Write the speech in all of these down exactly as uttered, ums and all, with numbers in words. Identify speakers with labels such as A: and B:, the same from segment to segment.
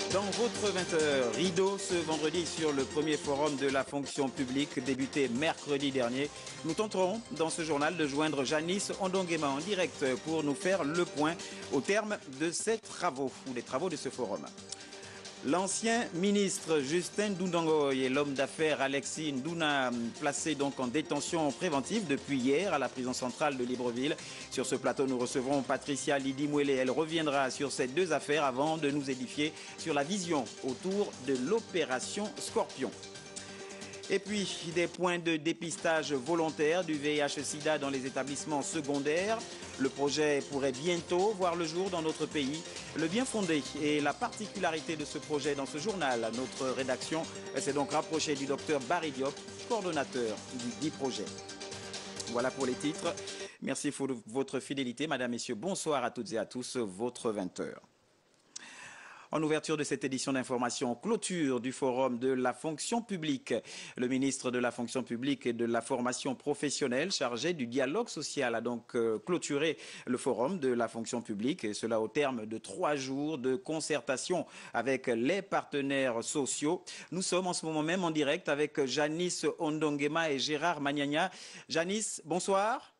A: Dans votre vingt heures, rideau ce vendredi sur le premier forum de la fonction publique débuté mercredi dernier. Nous tenterons dans ce journal de joindre Janice Ondongema en direct pour nous faire le point au terme de ces travaux ou des travaux de ce forum. L'ancien ministre Justin Ndundangoy et l'homme d'affaires Alexis Ndouna placés donc en détention préventive depuis hier à la prison centrale de Libreville. Sur ce plateau, nous recevrons Patricia Lidi Mouélé. Elle reviendra sur ces deux affaires avant de nous édifier sur la vision autour de l'opération Scorpion. Et puis, des points de dépistage volontaire du V I H sida dans les établissements secondaires. Le projet pourrait bientôt voir le jour dans notre pays. Le bien fondé et la particularité de ce projet dans ce journal, notre rédaction s'est donc rapprochée du docteur Barry Diop, coordonnateur du dit projet. Voilà pour les titres. Merci pour votre fidélité. Madame, Messieurs, bonsoir à toutes et à tous. Votre vingt heures. En ouverture de cette édition d'information, clôture du forum de la fonction publique. Le ministre de la fonction publique et de la formation professionnelle chargé du dialogue social a donc euh, clôturé le forum de la fonction publique, et cela au terme de trois jours de concertation avec les partenaires sociaux. Nous sommes en ce moment même en direct avec Janice Ondongema et Gérard Magnagna. Janice, bonsoir.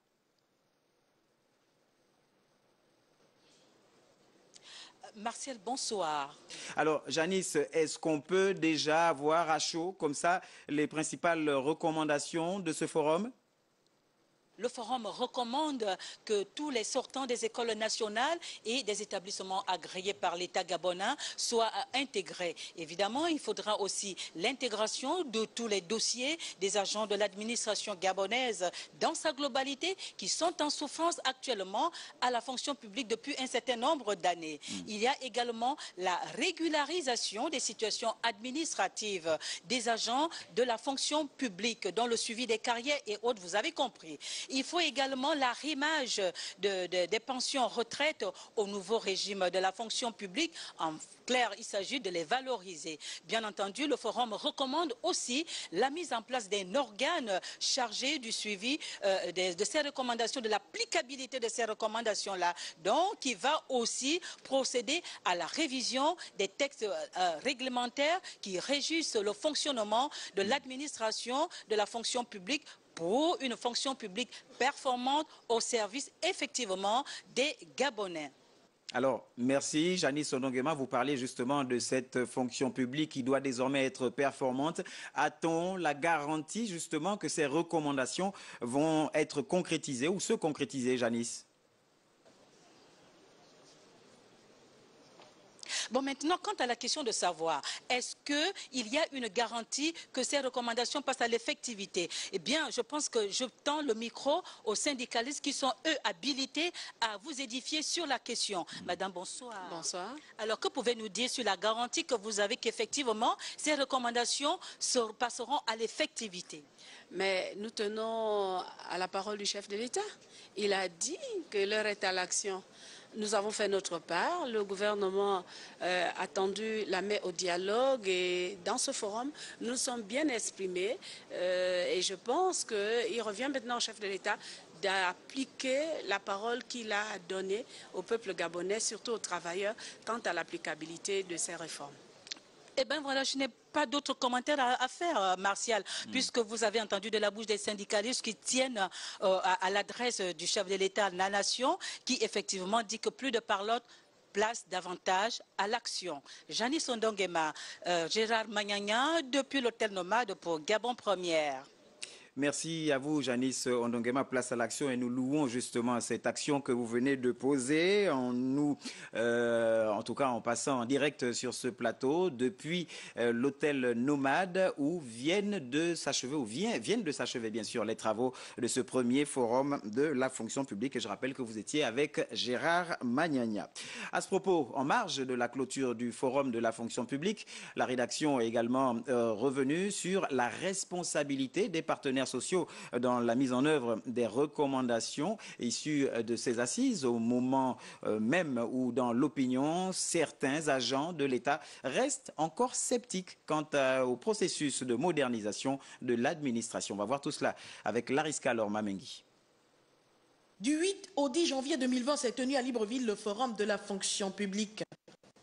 B: Martial, bonsoir.
A: Alors, Janice, est-ce qu'on peut déjà avoir à chaud, comme ça, les principales recommandations de ce forum ?
B: Le forum recommande que tous les sortants des écoles nationales et des établissements agréés par l'État gabonais soient intégrés. Évidemment, il faudra aussi l'intégration de tous les dossiers des agents de l'administration gabonaise dans sa globalité qui sont en souffrance actuellement à la fonction publique depuis un certain nombre d'années. Mmh. Il y a également la régularisation des situations administratives des agents de la fonction publique dans le suivi des carrières et autres, vous avez compris. Il faut également l'arrimage de, de, des pensions retraite au nouveau régime de la fonction publique. En clair, il s'agit de les valoriser. Bien entendu, le forum recommande aussi la mise en place d'un organe chargé du suivi euh, de, de ces recommandations, de l'applicabilité de ces recommandations-là. Donc, qui va aussi procéder à la révision des textes euh, réglementaires qui régissent le fonctionnement de l'administration de la fonction publique pour une fonction publique performante au service effectivement des Gabonais.
A: Alors, merci. Janice Ondongema, vous parlez justement de cette fonction publique qui doit désormais être performante. A-t-on la garantie justement que ces recommandations vont être concrétisées ou se concrétiser, Janice ?
B: Bon, maintenant, quant à la question de savoir, est-ce qu'il y a une garantie que ces recommandations passent à l'effectivité? Eh bien, je pense que je tends le micro aux syndicalistes qui sont, eux, habilités à vous édifier sur la question. Madame, bonsoir.
C: Bonsoir.
B: Alors, que pouvez-vous dire sur la garantie que vous avez qu'effectivement, ces recommandations passeront à l'effectivité?
C: Mais nous tenons à la parole du chef de l'État. Il a dit que l'heure est à l'action. Nous avons fait notre part. Le gouvernement euh, a tendu la main au dialogue et dans ce forum, nous sommes bien exprimés euh, et je pense qu'il revient maintenant au chef de l'État d'appliquer la parole qu'il a donnée au peuple gabonais, surtout aux travailleurs, quant à l'applicabilité de ces réformes.
B: Eh bien voilà, je n'ai pas d'autres commentaires à, à faire, Martial, mmh. puisque vous avez entendu de la bouche des syndicalistes qui tiennent euh, à, à l'adresse du chef de l'État de la Nation, qui effectivement dit que plus de parlotte, place davantage à l'action. Janice Ondongema, euh, Gérard Magnagna, depuis l'hôtel Nomade pour Gabon Première.
A: Merci à vous, Janice Ondongema, place à l'action, et nous louons justement cette action que vous venez de poser, en nous, euh, en tout cas en passant en direct sur ce plateau depuis euh, l'hôtel Nomade où viennent de s'achever, ou vient, viennent de s'achever bien sûr les travaux de ce premier forum de la fonction publique. Et je rappelle que vous étiez avec Gérard Magnagna. À ce propos, en marge de la clôture du forum de la fonction publique, la rédaction est également euh, revenue sur la responsabilité des partenaires sociaux dans la mise en œuvre des recommandations issues de ces assises, au moment même où dans l'opinion, certains agents de l'État restent encore sceptiques quant au processus de modernisation de l'administration. On va voir tout cela avec Lariska Lormamengi.
D: Du huit au dix janvier deux mille vingt s'est tenu à Libreville le forum de la fonction publique.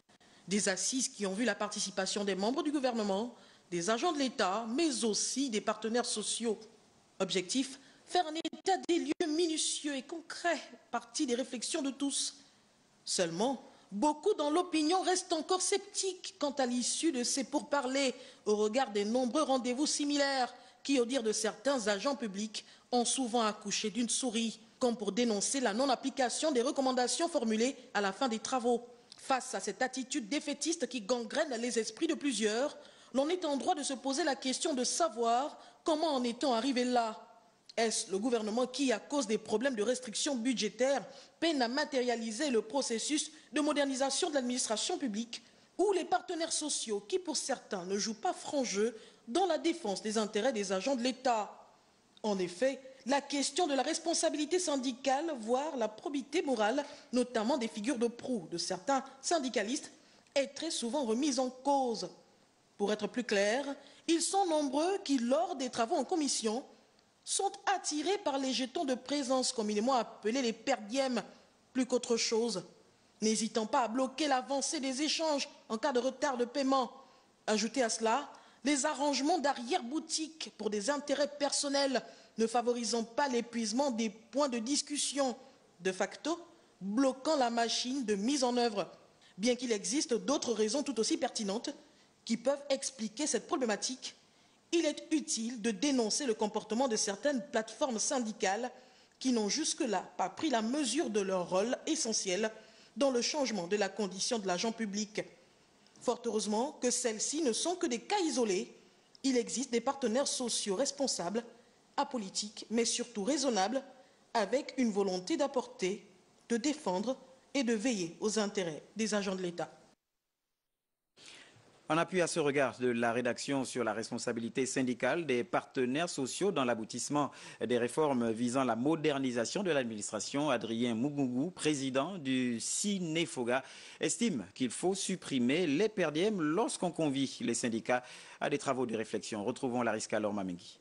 D: Des assises qui ont vu la participation des membres du gouvernement, des agents de l'État, mais aussi des partenaires sociaux. Objectif, faire un état des lieux minutieux et concret, partie des réflexions de tous. Seulement, beaucoup dans l'opinion restent encore sceptiques quant à l'issue de ces pourparlers, au regard des nombreux rendez-vous similaires qui, au dire de certains agents publics, ont souvent accouché d'une souris, comme pour dénoncer la non-application des recommandations formulées à la fin des travaux. Face à cette attitude défaitiste qui gangrène les esprits de plusieurs, l'on est en droit de se poser la question de savoir comment en est-on arrivé là. Est-ce le gouvernement qui, à cause des problèmes de restrictions budgétaires, peine à matérialiser le processus de modernisation de l'administration publique, ou les partenaires sociaux qui, pour certains, ne jouent pas franc jeu dans la défense des intérêts des agents de l'État? En effet, la question de la responsabilité syndicale, voire la probité morale, notamment des figures de proue de certains syndicalistes, est très souvent remise en cause. Pour être plus clair, ils sont nombreux qui, lors des travaux en commission, sont attirés par les jetons de présence, communément appelés les perdièmes, plus qu'autre chose, n'hésitant pas à bloquer l'avancée des échanges en cas de retard de paiement. Ajoutez à cela les arrangements d'arrière-boutique pour des intérêts personnels, ne favorisant pas l'épuisement des points de discussion, de facto bloquant la machine de mise en œuvre. Bien qu'il existe d'autres raisons tout aussi pertinentes qui peuvent expliquer cette problématique, il est utile de dénoncer le comportement de certaines plateformes syndicales qui n'ont jusque-là pas pris la mesure de leur rôle essentiel dans le changement de la condition de l'agent public. Fort heureusement que celles-ci ne sont que des cas isolés. Il existe des partenaires sociaux responsables, apolitiques, mais surtout raisonnables, avec une volonté d'apporter, de défendre et de veiller aux intérêts des agents de l'État.
A: En appui à ce regard de la rédaction sur la responsabilité syndicale des partenaires sociaux dans l'aboutissement des réformes visant la modernisation de l'administration, Adrien Mougougou, président du Cinefoga, estime qu'il faut supprimer les perdièmes lorsqu'on convie les syndicats à des travaux de réflexion. Retrouvons Lariska Lormamengi.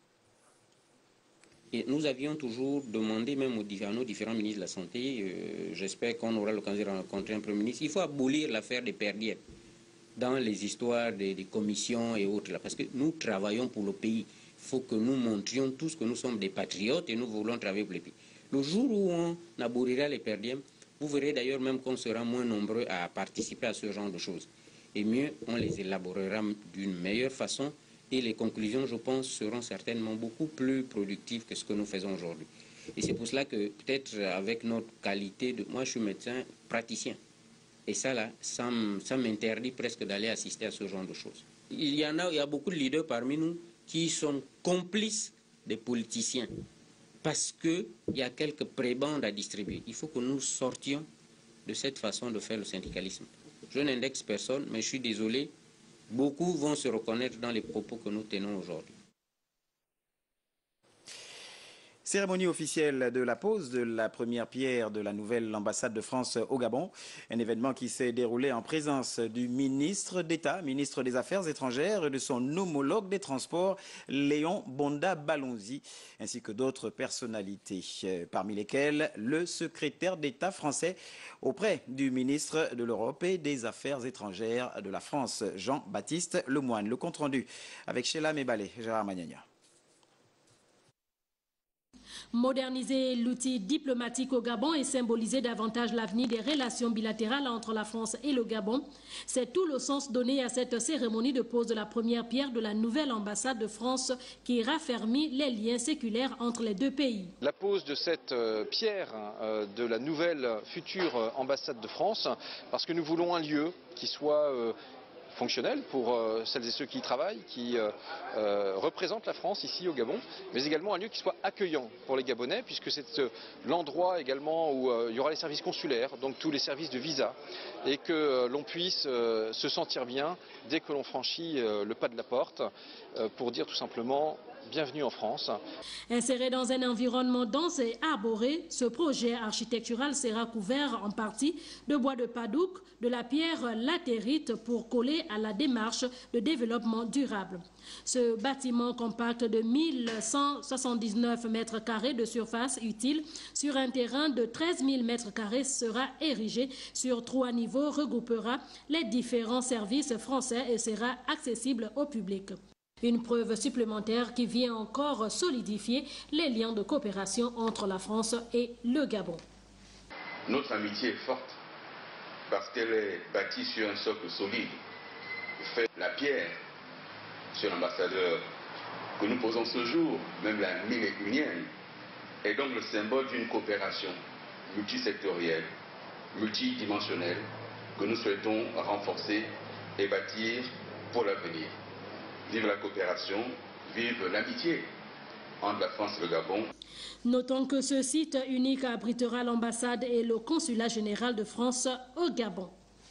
E: Et nous avions toujours demandé, même à nos différents ministres de la Santé, euh, j'espère qu'on aura l'occasion de rencontrer un Premier ministre, il faut abolir l'affaire des perdièmes dans les histoires des, des commissions et autres, là, parce que nous travaillons pour le pays. Il faut que nous montrions tous que nous sommes des patriotes et nous voulons travailler pour le pays. Le jour où on abolira les perdièmes, vous verrez d'ailleurs même qu'on sera moins nombreux à participer à ce genre de choses. Et mieux, on les élaborera d'une meilleure façon et les conclusions, je pense, seront certainement beaucoup plus productives que ce que nous faisons aujourd'hui. Et c'est pour cela que peut-être avec notre qualité de... Moi, je suis médecin praticien. Et ça, là, ça, ça m'interdit presque d'aller assister à ce genre de choses. Il y en a, il y a beaucoup de leaders parmi nous qui sont complices des politiciens parce qu'il y a quelques prébendes à distribuer. Il faut que nous sortions de cette façon de faire le syndicalisme. Je n'indexe personne, mais je suis désolé, beaucoup vont se reconnaître dans les propos que nous tenons aujourd'hui.
A: Cérémonie officielle de la pose de la première pierre de la nouvelle ambassade de France au Gabon. Un événement qui s'est déroulé en présence du ministre d'État, ministre des Affaires étrangères et de son homologue des Transports, Léon Bonda Balonzi, ainsi que d'autres personnalités, parmi lesquelles le secrétaire d'État français auprès du ministre de l'Europe et des Affaires étrangères de la France, Jean-Baptiste Lemoyne. Le compte-rendu avec Sheila Mebalé, Gérard Magnagna.
F: Moderniser l'outil diplomatique au Gabon et symboliser davantage l'avenir des relations bilatérales entre la France et le Gabon, c'est tout le sens donné à cette cérémonie de pose de la première pierre de la nouvelle ambassade de France qui raffermit les liens séculaires entre les deux pays.
G: La pose de cette euh, pierre euh, de la nouvelle future ambassade de France, parce que nous voulons un lieu qui soit euh, fonctionnel pour euh, celles et ceux qui y travaillent, qui euh, euh, représentent la France ici au Gabon, mais également un lieu qui soit accueillant pour les Gabonais, puisque c'est euh, l'endroit également où euh, il y aura les services consulaires, donc tous les services de visa, et que euh, l'on puisse euh, se sentir bien dès que l'on franchit euh, le pas de la porte, euh, pour dire tout simplement bienvenue en France.
F: Inséré dans un environnement dense et arboré, ce projet architectural sera couvert en partie de bois de padouk, de la pierre latérite pour coller à la démarche de développement durable. Ce bâtiment compact de mille cent soixante-dix-neuf mètres carrés de surface utile sur un terrain de treize mille mètres carrés sera érigé sur trois niveaux, regroupera les différents services français et sera accessible au public. Une preuve supplémentaire qui vient encore solidifier les liens de coopération entre la France et le Gabon.
H: Notre amitié est forte parce qu'elle est bâtie sur un socle solide. Fait la pierre sur l'ambassadeur que nous posons ce jour, même la mille et unième, est donc le symbole d'une coopération multisectorielle, multidimensionnelle, que nous souhaitons renforcer et bâtir pour l'avenir. Vive la coopération, vive l'amitié entre la France et le Gabon.
F: Notons que ce site unique abritera l'ambassade et le consulat général de France au Gabon.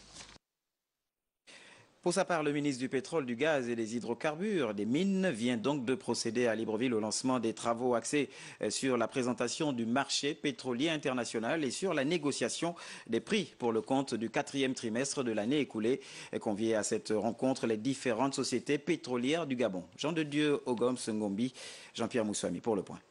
A: Pour sa part, le ministre du Pétrole, du Gaz et des Hydrocarbures, des Mines, vient donc de procéder à Libreville au lancement des travaux axés sur la présentation du marché pétrolier international et sur la négociation des prix pour le compte du quatrième trimestre de l'année écoulée. Conviés à cette rencontre les différentes sociétés pétrolières du Gabon. Jean de Dieu, Ogom Sengombi, Jean-Pierre Moussouami pour le point.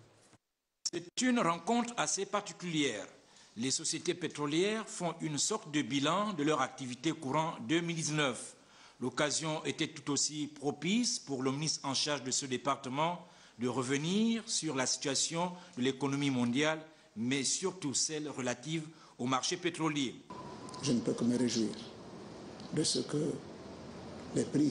I: C'est une rencontre assez particulière. Les sociétés pétrolières font une sorte de bilan de leur activité courant deux mille dix-neuf. L'occasion était tout aussi propice pour le ministre en charge de ce département de revenir sur la situation de l'économie mondiale, mais surtout celle relative au marché pétrolier.
J: Je ne peux que me réjouir de ce que les prix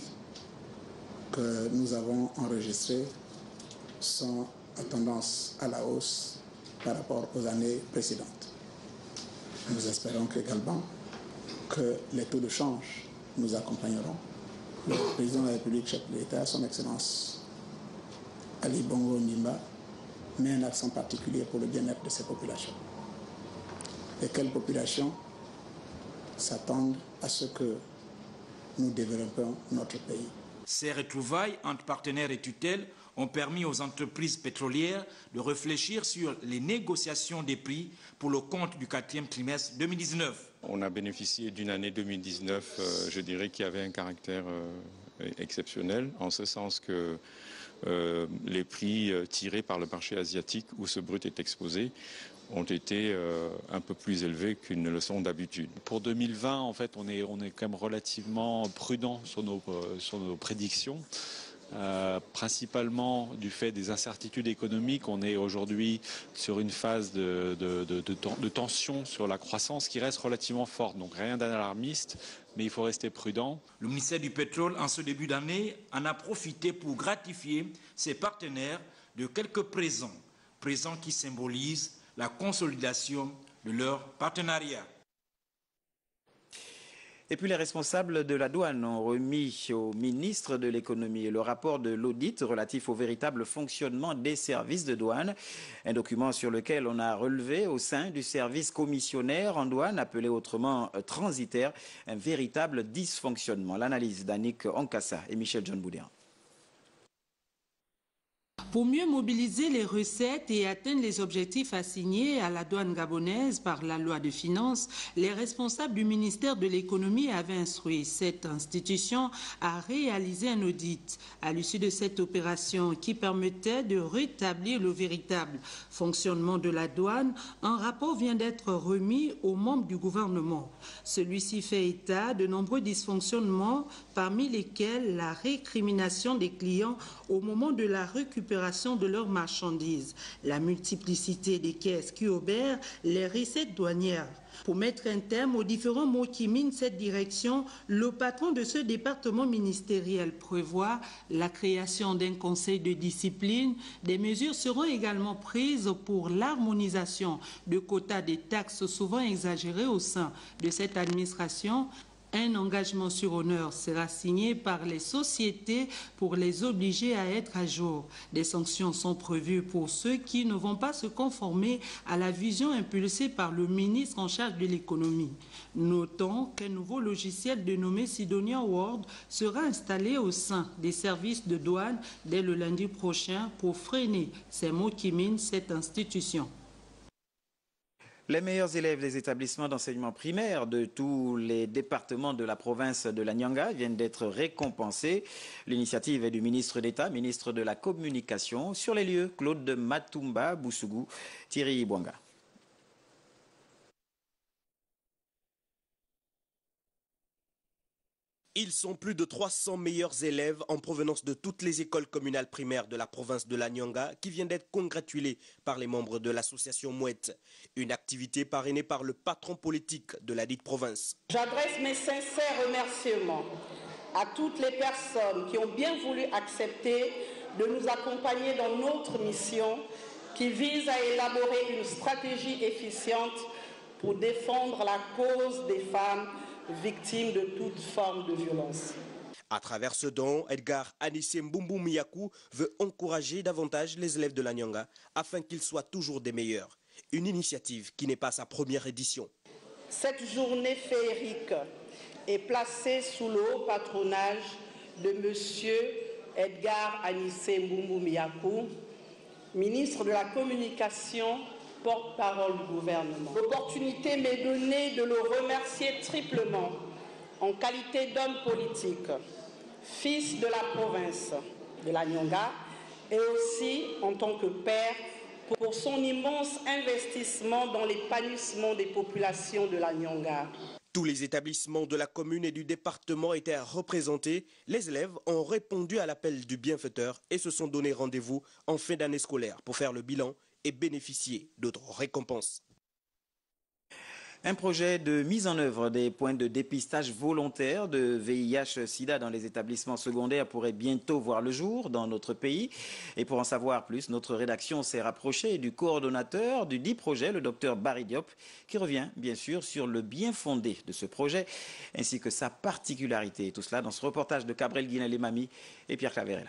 J: que nous avons enregistrés sont à tendance à la hausse par rapport aux années précédentes. Nous espérons également que les taux de change nous accompagneront. Le président de la République, chef de l'État, son Excellence Ali Bongo Ondimba, met un accent particulier pour le bien-être de ces populations. Et quelles populations s'attendent à ce que nous développions notre pays?
I: Ces retrouvailles entre partenaires et tutelles ont permis aux entreprises pétrolières de réfléchir sur les négociations des prix pour le compte du quatrième trimestre deux mille dix-neuf.
K: On a bénéficié d'une année deux mille dix-neuf, euh, je dirais, qui avait un caractère euh, exceptionnel, en ce sens que euh, les prix euh, tirés par le marché asiatique où ce brut est exposé ont été euh, un peu plus élevés qu'ils ne le sont d'habitude. Pour deux mille vingt, en fait, on est, on est quand même relativement prudent sur nos, euh, sur nos prédictions. Euh, principalement du fait des incertitudes économiques. On est aujourd'hui sur une phase de, de, de, de, de tension sur la croissance qui reste relativement forte. Donc rien d'alarmiste, mais il faut rester prudent.
I: Le ministère du Pétrole, en ce début d'année, en a profité pour gratifier ses partenaires de quelques présents, présents qui symbolisent la consolidation de leur partenariat.
A: Et puis les responsables de la douane ont remis au ministre de l'économie le rapport de l'audit relatif au véritable fonctionnement des services de douane. Un document sur lequel on a relevé au sein du service commissionnaire en douane, appelé autrement transitaire, un véritable dysfonctionnement. L'analyse d'Annick Ankassa et Michel John Boudéan.
L: Pour mieux mobiliser les recettes et atteindre les objectifs assignés à la douane gabonaise par la loi de finances, les responsables du ministère de l'économie avaient instruit cette institution à réaliser un audit. À l'issue de cette opération qui permettait de rétablir le véritable fonctionnement de la douane, un rapport vient d'être remis aux membres du gouvernement. Celui-ci fait état de nombreux dysfonctionnements, parmi lesquels la récrimination des clients au moment de la récupération de leurs marchandises, la multiplicité des caisses qui obèrent les recettes douanières. Pour mettre un terme aux différents mots qui minent cette direction, le patron de ce département ministériel prévoit la création d'un conseil de discipline. Des mesures seront également prises pour l'harmonisation de quotas des taxes souvent exagérées au sein de cette administration, Un engagement sur honneur sera signé par les sociétés pour les obliger à être à jour. Des sanctions sont prévues pour ceux qui ne vont pas se conformer à la vision impulsée par le ministre en charge de l'économie. Notons qu'un nouveau logiciel dénommé Sidonia World sera installé au sein des services de douane dès le lundi prochain pour freiner ces mots qui minent cette institution.
A: Les meilleurs élèves des établissements d'enseignement primaire de tous les départements de la province de la Nyanga viennent d'être récompensés. L'initiative est du ministre d'État, ministre de la Communication. Sur les lieux, Claude Matumba Boussougou, Thierry Bouanga.
M: Ils sont plus de trois cents meilleurs élèves en provenance de toutes les écoles communales primaires de la province de la Nyanga qui viennent d'être congratulés par les membres de l'association Mouette. Une activité parrainée par le patron politique de la dite province.
N: J'adresse mes sincères remerciements à toutes les personnes qui ont bien voulu accepter de nous accompagner dans notre mission qui vise à élaborer une stratégie efficiente pour défendre la cause des femmes victimes de toute forme de violence.
M: À travers ce don, Edgar Anissé Mbumbu Miyaku veut encourager davantage les élèves de la Nyanga afin qu'ils soient toujours des meilleurs. Une initiative qui n'est pas sa première édition.
N: Cette journée féerique est placée sous le haut patronage de M. Edgar Anissé Mbumbu Miyaku, ministre de la Communication, porte-parole du gouvernement. L'opportunité m'est donnée de le remercier triplement en qualité d'homme politique, fils de la province de la Nyanga et aussi en tant que père pour son immense investissement dans l'épanouissement des populations de la Nyanga.
M: Tous les établissements de la commune et du département étaient représentés. Les élèves ont répondu à l'appel du bienfaiteur et se sont donné rendez-vous en fin d'année scolaire pour faire le bilan et bénéficier d'autres récompenses.
A: Un projet de mise en œuvre des points de dépistage volontaire de V I H sida dans les établissements secondaires pourrait bientôt voir le jour dans notre pays. Et pour en savoir plus, notre rédaction s'est rapprochée du coordonnateur du dit projet, le docteur Barry Diop, qui revient bien sûr sur le bien fondé de ce projet ainsi que sa particularité. Tout cela dans ce reportage de Cabrel Guinel-Mami et Pierre Claverella.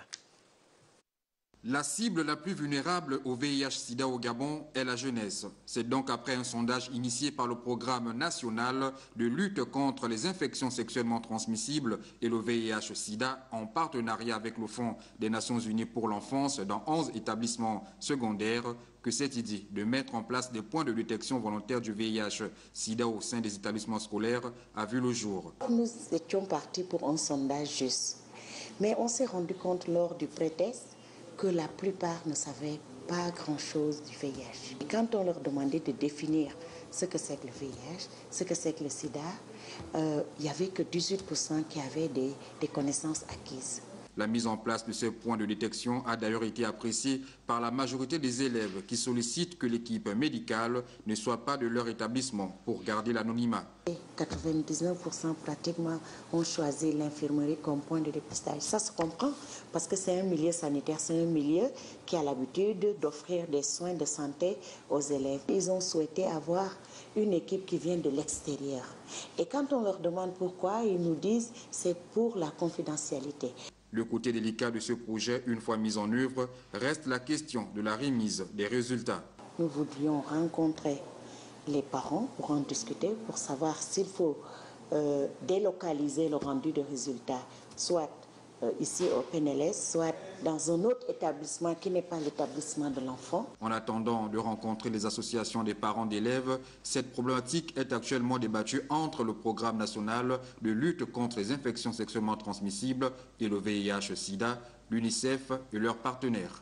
O: La cible la plus vulnérable au V I H sida au Gabon est la jeunesse. C'est donc après un sondage initié par le programme national de lutte contre les infections sexuellement transmissibles et le V I H sida en partenariat avec le Fonds des Nations Unies pour l'enfance dans onze établissements secondaires que cette idée de mettre en place des points de détection volontaire du V I H sida au sein des établissements scolaires a vu le jour.
P: Nous étions partis pour un sondage juste, mais on s'est rendu compte lors du pré-test que la plupart ne savaient pas grand-chose du V I H. Et quand on leur demandait de définir ce que c'est que le V I H, ce que c'est que le sida, euh, il n'y avait que dix-huit pour cent qui avaient des, des connaissances acquises.
O: La mise en place de ces points de détection a d'ailleurs été appréciée par la majorité des élèves qui sollicitent que l'équipe médicale ne soit pas de leur établissement pour garder l'anonymat.
P: quatre-vingt-dix-neuf pour cent pratiquement ont choisi l'infirmerie comme point de dépistage. Ça se comprend parce que c'est un milieu sanitaire, c'est un milieu qui a l'habitude d'offrir des soins de santé aux élèves. Ils ont souhaité avoir une équipe qui vient de l'extérieur. Et quand on leur demande pourquoi, ils nous disent que c'est pour la confidentialité.
O: Le côté délicat de ce projet, une fois mis en œuvre, reste la question de la remise des résultats.
P: Nous voudrions rencontrer les parents pour en discuter, pour savoir s'il faut euh, délocaliser le rendu de résultats, soit euh, ici au P N L S, soit dans un autre établissement qui n'est pas l'établissement de l'enfant.
O: En attendant de rencontrer les associations des parents d'élèves, cette problématique est actuellement débattue entre le programme national de lutte contre les infections sexuellement transmissibles et le V I H sida, l'UNICEF et leurs partenaires.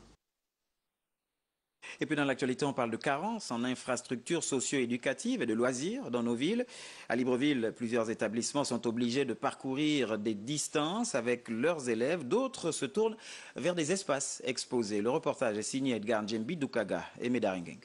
A: Et puis dans l'actualité, on parle de carence en infrastructures socio-éducatives et de loisirs dans nos villes. À Libreville, plusieurs établissements sont obligés de parcourir des distances avec leurs élèves. D'autres se tournent vers des espaces exposés. Le reportage est signé Edgar Djembi Doukaga et Medaringeng.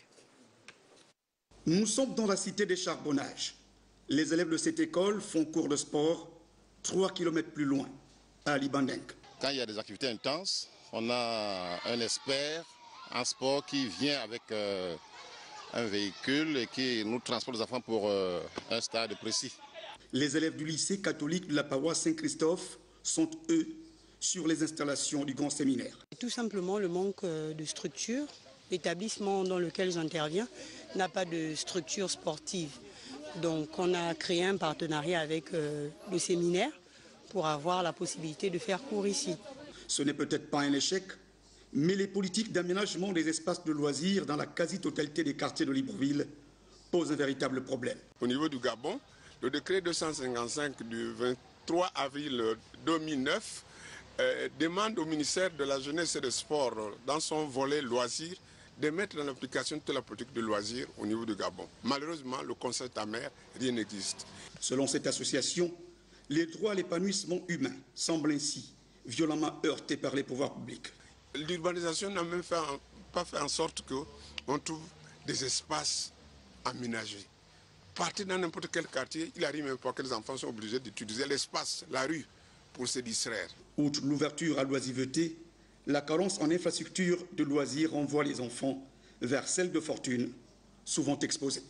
Q: Nous sommes dans la cité des charbonnages. Les élèves de cette école font cours de sport trois kilomètres plus loin, à Libandeng.
R: Quand il y a des activités intenses, on a un expert en sport qui vient avec euh, un véhicule et qui nous transporte les enfants pour euh, un stade précis.
Q: Les élèves du lycée catholique de la paroisse Saint-Christophe sont, eux, sur les installations du grand séminaire.
S: Tout simplement le manque de structure. L'établissement dans lequel j'interviens n'a pas de structure sportive. Donc on a créé un partenariat avec euh, le séminaire pour avoir la possibilité de faire cours ici.
Q: Ce n'est peut-être pas un échec, mais les politiques d'aménagement des espaces de loisirs dans la quasi-totalité des quartiers de Libreville posent un véritable problème.
T: Au niveau du Gabon, le décret deux cent cinquante-cinq du vingt-trois avril deux mille neuf euh, demande au ministère de la Jeunesse et des Sports, dans son volet loisirs, de mettre en application toute la politique de loisirs au niveau du Gabon. Malheureusement, le constat est amer, rien n'existe.
Q: Selon cette association, les droits à l'épanouissement humain semblent ainsi violemment heurtés par les pouvoirs publics.
T: L'urbanisation n'a même fait en, pas fait en sorte qu'on trouve des espaces aménagés. Partez dans n'importe quel quartier, il arrive même pas que les enfants sont obligés d'utiliser l'espace, la rue, pour se distraire.
Q: Outre l'ouverture à l'oisiveté, la carence en infrastructures de loisirs renvoie les enfants vers celles de fortune, souvent exposées.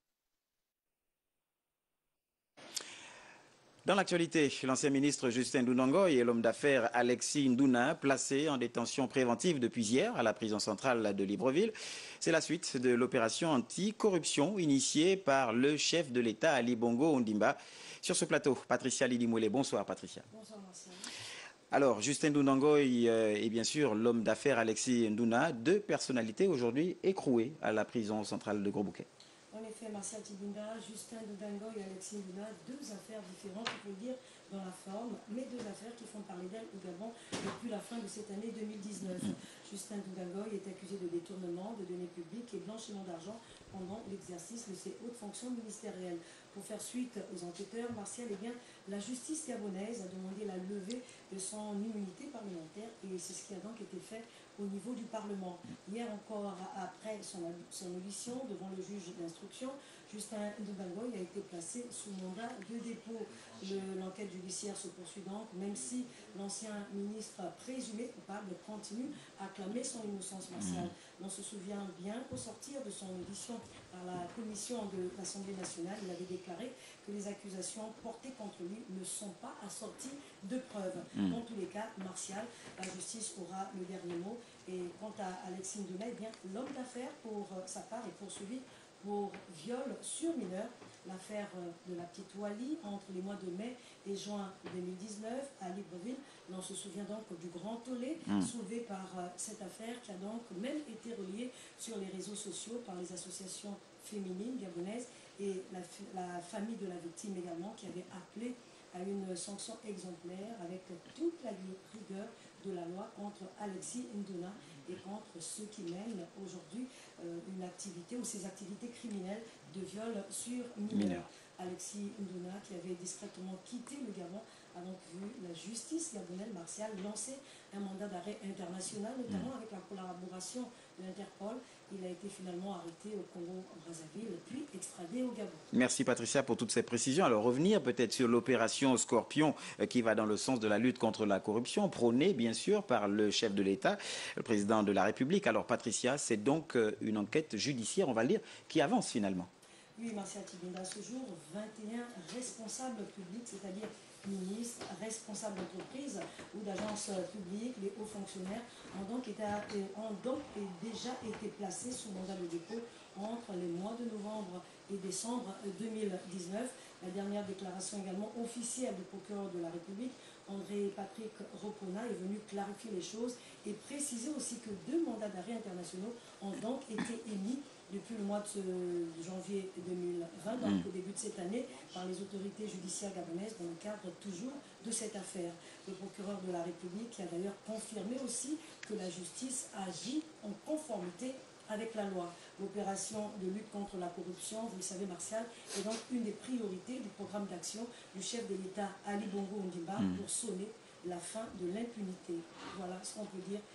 A: Dans l'actualité, l'ancien ministre Justin Ndounangoy et l'homme d'affaires Alexis Ndouna, placés en détention préventive depuis hier à la prison centrale de Libreville. C'est la suite de l'opération anti-corruption initiée par le chef de l'État Ali Bongo Ondimba. Sur ce plateau, Patricia Lidimoulé. Bonsoir Patricia. Bonsoir Marcel. Alors, Justin Ndounangoy euh, et bien sûr l'homme d'affaires Alexis Ndouna, deux personnalités aujourd'hui écrouées à la prison centrale de Gros-Bouquet.
U: En effet, Martial Tibunda, Justin Ndounangoy et Alexis Ndouna, deux affaires différentes, on peut le dire, dans la forme, mais deux affaires qui font parler d'elles au Gabon depuis la fin de cette année deux mille dix-neuf. Justin Ndounangoy est accusé de détournement de données publiques et blanchiment d'argent pendant l'exercice de ses hautes fonctions ministérielles. Pour faire suite aux enquêteurs, Martial, eh bien, la justice gabonaise a demandé la levée de son immunité parlementaire et c'est ce qui a donc été fait au niveau du Parlement. Hier encore, après son, son audition devant le juge d'instruction, Justin Ndounangoy a été placé sous mandat de dépôt. L'enquête judiciaire se poursuit donc, même si l'ancien ministre présumé coupable continue à clamer son innocence martiale. On se souvient bien qu'au sortir de son audition par la commission de l'Assemblée nationale, il avait déclaré que les accusations portées contre lui ne sont pas assorties de preuves. Mmh. Dans tous les cas, Martial, la justice aura le dernier mot. Et quant à Alexis Ndouna, eh bien, l'homme d'affaires, pour euh, sa part, est poursuivi pour viol sur mineur. L'affaire de la petite Wally entre les mois de mai et juin deux mille dix-neuf à Libreville. On se souvient donc du grand tollé mmh. soulevé par euh, cette affaire qui a donc même été reliée sur les réseaux sociaux par les associations féminines gabonaises et la, la famille de la victime également qui avait appelé à une sanction exemplaire avec toute la rigueur de la loi contre Alexis Ndouna et contre ceux qui mènent aujourd'hui euh, une activité ou ces activités criminelles de viol sur mineurs. Alexis Ndouna, qui avait discrètement quitté le Gabon, a donc vu la justice gabonaise martiale lancer un mandat d'arrêt international, notamment mmh. avec la collaboration de l'Interpol. Il a été finalement arrêté au Congo-Brazzaville, puis extradé au Gabon.
A: Merci Patricia pour toutes ces précisions. Alors revenir peut-être sur l'opération Scorpion euh, qui va dans le sens de la lutte contre la corruption, prônée bien sûr par le chef de l'État, le président de la République. Alors Patricia, c'est donc euh, une enquête judiciaire, on va le dire, qui avance finalement.
U: Oui, Martial Tibunda, à ce jour, vingt et un responsables publics, c'est-à-dire ministres, responsables d'entreprises ou d'agences publiques, les hauts fonctionnaires, ont donc, été, ont donc déjà été placés sous mandat de dépôt entre les mois de novembre et décembre deux mille dix-neuf. La dernière déclaration également officielle du procureur de la République, André Patrick Ropona, est venu clarifier les choses et préciser aussi que deux mandats d'arrêt internationaux ont donc été émis depuis le mois de janvier deux mille vingt, donc au début de cette année, par les autorités judiciaires gabonaises dans le cadre toujours de cette affaire. Le procureur de la République qui a d'ailleurs confirmé aussi que la justice agit en conformité avec la loi. L'opération de lutte contre la corruption, vous le savez Martial, est donc une des priorités du programme d'action du chef de l'État Ali Bongo Ondimba mmh. pour sonner la fin de l'impunité. Voilà ce qu'on peut dire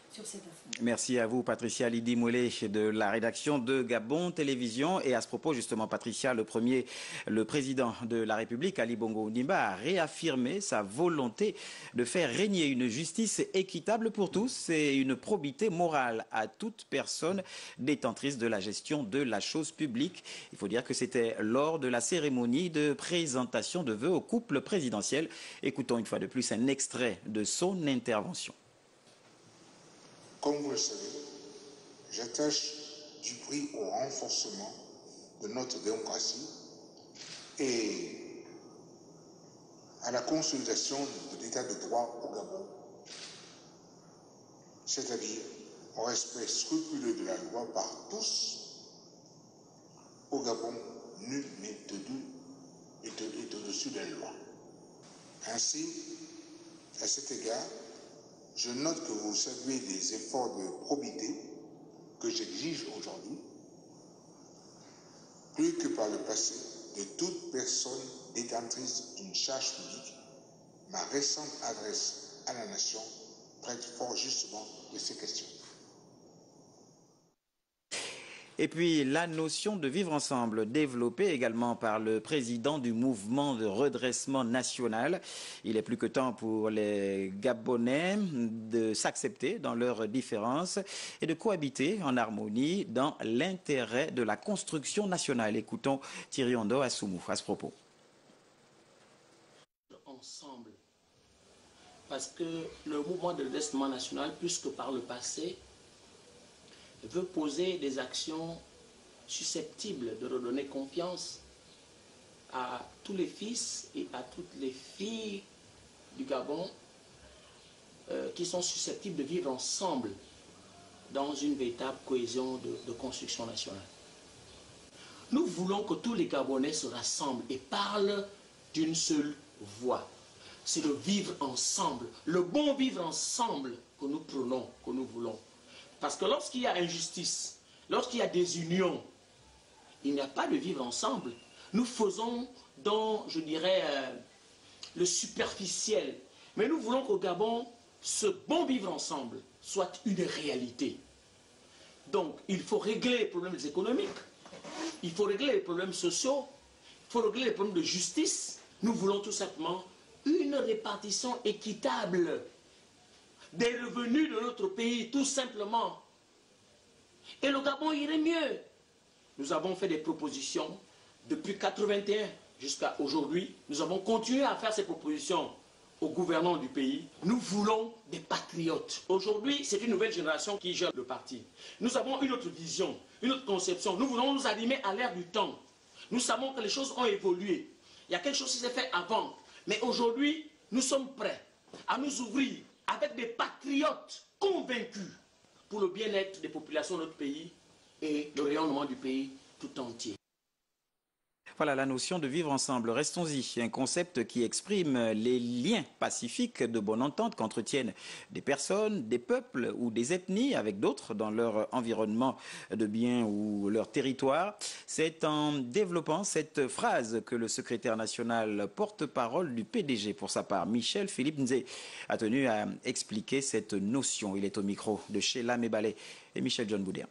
U: sur cette affaire.
A: Merci à vous, Patricia Lydie Moulet, de la rédaction de Gabon Télévision. Et à ce propos, justement, Patricia, le premier, le président de la République, Ali Bongo Ondimba, a réaffirmé sa volonté de faire régner une justice équitable pour tous et une probité morale à toute personne détentrice de la gestion de la chose publique. Il faut dire que c'était lors de la cérémonie de présentation de vœux au couple présidentiel. Écoutons une fois de plus un extrait de son intervention.
C: Comme vous le savez, j'attache du prix au renforcement de notre démocratie et à la consolidation de l'état de droit au Gabon, c'est-à-dire au respect scrupuleux de la loi par tous. Au Gabon, nul n'est au-dessus de la loi. Ainsi, à cet égard, je note que vous saluez les efforts de probité que j'exige aujourd'hui, plus que par le passé, de toute personne détentrice d'une charge publique. Ma récente adresse à la nation traite fort justement de ces questions.
A: Et puis la notion de vivre ensemble, développée également par le président du mouvement de redressement national. Il est plus que temps pour les Gabonais de s'accepter dans leurs différences et de cohabiter en harmonie dans l'intérêt de la construction nationale. Écoutons Thierry Ondo Assoumou à ce propos.
V: Ensemble, parce que le mouvement de redressement national, plus que par le passé, veut poser des actions susceptibles de redonner confiance à tous les fils et à toutes les filles du Gabon euh, qui sont susceptibles de vivre ensemble dans une véritable cohésion de, de construction nationale. Nous voulons que tous les Gabonais se rassemblent et parlent d'une seule voix. C'est le vivre ensemble, le bon vivre ensemble que nous prenons, que nous voulons. Parce que lorsqu'il y a injustice, lorsqu'il y a désunion, il n'y a pas de vivre ensemble. Nous faisons dans, je dirais, euh, le superficiel. Mais nous voulons qu'au Gabon, ce bon vivre ensemble soit une réalité. Donc, il faut régler les problèmes économiques, il faut régler les problèmes sociaux, il faut régler les problèmes de justice. Nous voulons tout simplement une répartition équitable des revenus de notre pays, tout simplement. Et le Gabon irait mieux. Nous avons fait des propositions depuis mille neuf cent quatre-vingt-un jusqu'à aujourd'hui. Nous avons continué à faire ces propositions au gouvernement du pays. Nous voulons des patriotes. Aujourd'hui, c'est une nouvelle génération qui gère le parti. Nous avons une autre vision, une autre conception. Nous voulons nous animer à l'ère du temps. Nous savons que les choses ont évolué. Il y a quelque chose qui s'est fait avant. Mais aujourd'hui, nous sommes prêts à nous ouvrir avec des patriotes convaincus pour le bien-être des populations de notre pays et le rayonnement du pays tout entier.
A: Voilà la notion de vivre ensemble. Restons-y, un concept qui exprime les liens pacifiques de bonne entente qu'entretiennent des personnes, des peuples ou des ethnies avec d'autres dans leur environnement de bien ou leur territoire. C'est en développant cette phrase que le secrétaire national porte-parole du P D G, pour sa part, Michel Philippe Nzé, a tenu à expliquer cette notion. Il est au micro de Sheila Mebalé et Michel John Boudin.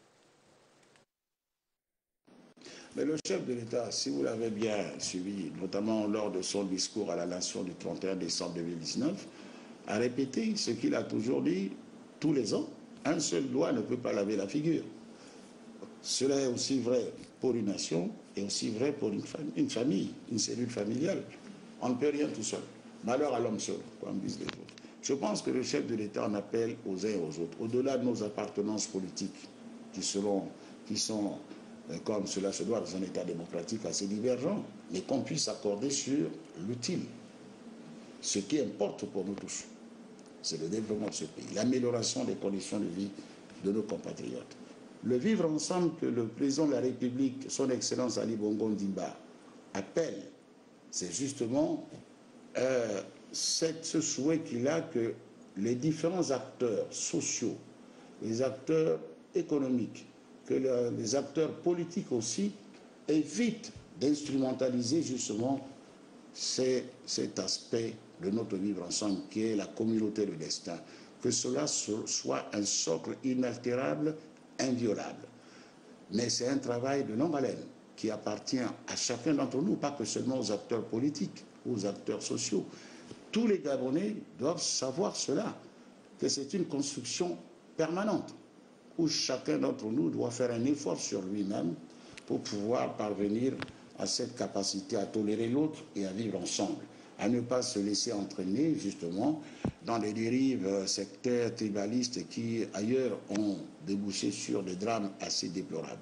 W: Mais le chef de l'État, si vous l'avez bien suivi, notamment lors de son discours à la nation du trente et un décembre deux mille dix-neuf, a répété ce qu'il a toujours dit tous les ans. Un seul doigt ne peut pas laver la figure. Cela est aussi vrai pour une nation et aussi vrai pour une, fam une famille, une cellule familiale. On ne peut rien tout seul. Malheur à l'homme seul, comme disent les autres. Je pense que le chef de l'État en appelle aux uns et aux autres, au-delà de nos appartenances politiques, qui, seront, qui sont... comme cela se doit dans un État démocratique assez divergent, mais qu'on puisse accorder sur l'utile. Ce qui importe pour nous tous, c'est le développement de ce pays, l'amélioration des conditions de vie de nos compatriotes. Le vivre ensemble que le président de la République, son Excellence Ali Bongo Ondimba, appelle, c'est justement euh, cette, ce souhait qu'il a que les différents acteurs sociaux, les acteurs économiques, que le, les acteurs politiques aussi évitent d'instrumentaliser justement ces, cet aspect de notre vivre ensemble qui est la communauté de destin. que cela soit un socle inaltérable, inviolable. Mais c'est un travail de longue haleine qui appartient à chacun d'entre nous, pas que seulement aux acteurs politiques, aux acteurs sociaux. Tous les Gabonais doivent savoir cela, que c'est une construction permanente, où chacun d'entre nous doit faire un effort sur lui-même pour pouvoir parvenir à cette capacité à tolérer l'autre et à vivre ensemble, à ne pas se laisser entraîner justement dans les dérives sectaires, tribalistes qui ailleurs ont débouché sur des drames assez déplorables.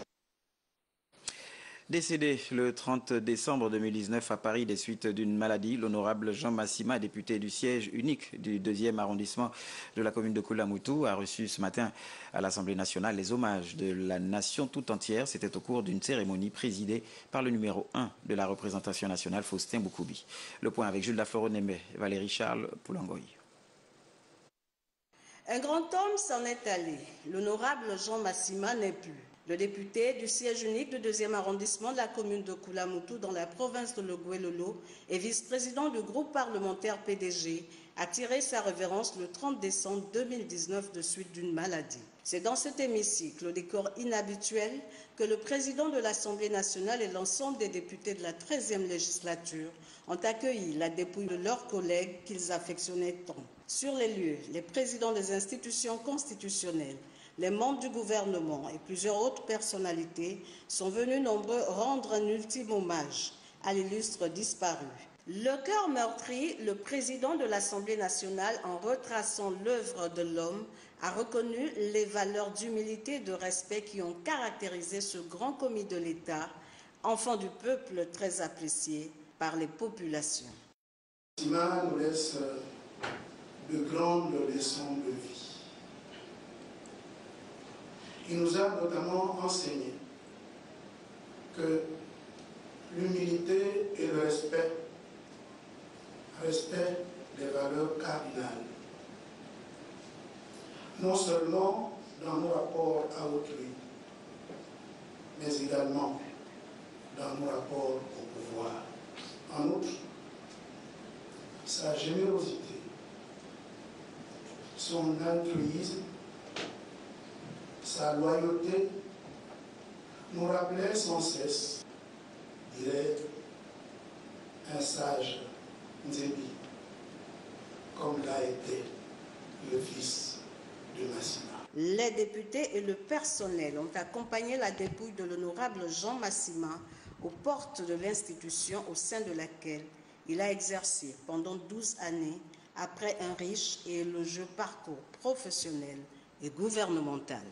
A: Décédé le trente décembre deux mille dix-neuf à Paris des suites d'une maladie, l'honorable Jean Massima, député du siège unique du deuxième arrondissement de la commune de Koulamoutou, a reçu ce matin à l'Assemblée nationale les hommages de la nation tout entière. C'était au cours d'une cérémonie présidée par le numéro un de la représentation nationale, Faustin Boukoubi. Le point avec Jules Lafleur-Onembe, Valérie Charles Poulangoy.
N: Un grand homme s'en est allé. L'honorable Jean Massima n'est plus. Le député du siège unique du deuxième arrondissement de la commune de Koulamoutou dans la province de Logoué-Lolo et vice-président du groupe parlementaire P D G a tiré sa révérence le trente décembre deux mille dix-neuf de suite d'une maladie. C'est dans cet hémicycle, au décor inhabituel, que le président de l'Assemblée nationale et l'ensemble des députés de la treizième législature ont accueilli la dépouille de leurs collègues qu'ils affectionnaient tant. Sur les lieux, les présidents des institutions constitutionnelles, les membres du gouvernement et plusieurs autres personnalités sont venus nombreux rendre un ultime hommage à l'illustre disparu. Le cœur meurtri, le président de l'Assemblée nationale, en retraçant l'œuvre de l'homme, a reconnu les valeurs d'humilité et de respect qui ont caractérisé ce grand commis de l'État, enfant du peuple très apprécié par les populations.
J: Massima nous laisse de grandes leçons de vie. Il nous a notamment enseigné que l'humilité et le respect, respect des valeurs cardinales, non seulement dans nos rapports à autrui, mais également dans nos rapports au pouvoir. En outre, sa générosité, son altruisme, sa loyauté nous rappelait sans cesse, dirait un sage Nzébi, comme l'a été le fils de Massima.
N: Les députés et le personnel ont accompagné la dépouille de l'honorable Jean Massima aux portes de l'institution au sein de laquelle il a exercé pendant douze années après un riche et élogieux parcours professionnel et gouvernemental.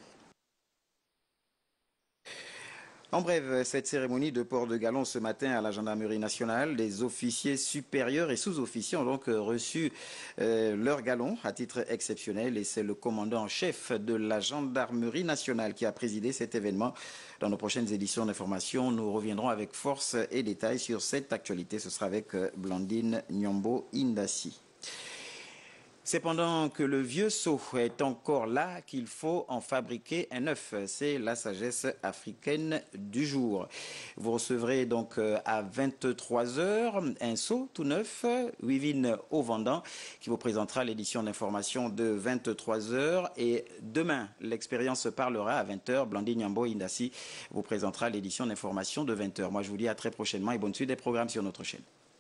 A: En bref, cette cérémonie de port de galon ce matin à la gendarmerie nationale, les officiers supérieurs et sous-officiers ont donc reçu euh, leur galon à titre exceptionnel et c'est le commandant en chef de la gendarmerie nationale qui a présidé cet événement. Dans nos prochaines éditions d'information, nous reviendrons avec force et détails sur cette actualité. Ce sera avec Blandine Nyombo Indassi. C'est pendant que le vieux seau est encore là qu'il faut en fabriquer un neuf. C'est la sagesse africaine du jour. Vous recevrez donc à vingt-trois heures un seau tout neuf, Wivine au vendant, qui vous présentera l'édition d'information de vingt-trois heures. Et demain, l'expérience parlera à vingt heures. Blandine Nyambo Indassi vous présentera l'édition d'information de vingt heures. Moi, je vous dis à très prochainement et bonne suite des programmes sur notre chaîne.